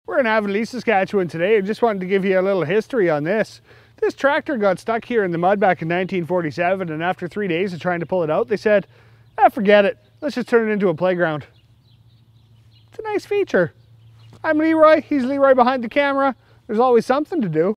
We're in Avonlea, Saskatchewan today. I just wanted to give you a little history on this. This tractor got stuck here in the mud back in 1947, and after 3 days of trying to pull it out, they said, forget it. Let's just turn it into a playground. It's a nice feature. I'm Leroy. He's Leroy behind the camera. There's always something to do.